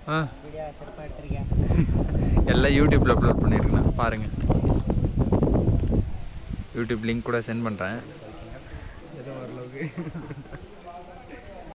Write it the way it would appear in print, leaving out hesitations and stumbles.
ஆ எல்லாம் யூடியூப்பில் அப்லோட் பண்ணியிருக்கேன் பாருங்கள். யூடியூப் லிங்க் கூட சென்ட் பண்ணுறேன். ஏதோ ஓரளவுக்கு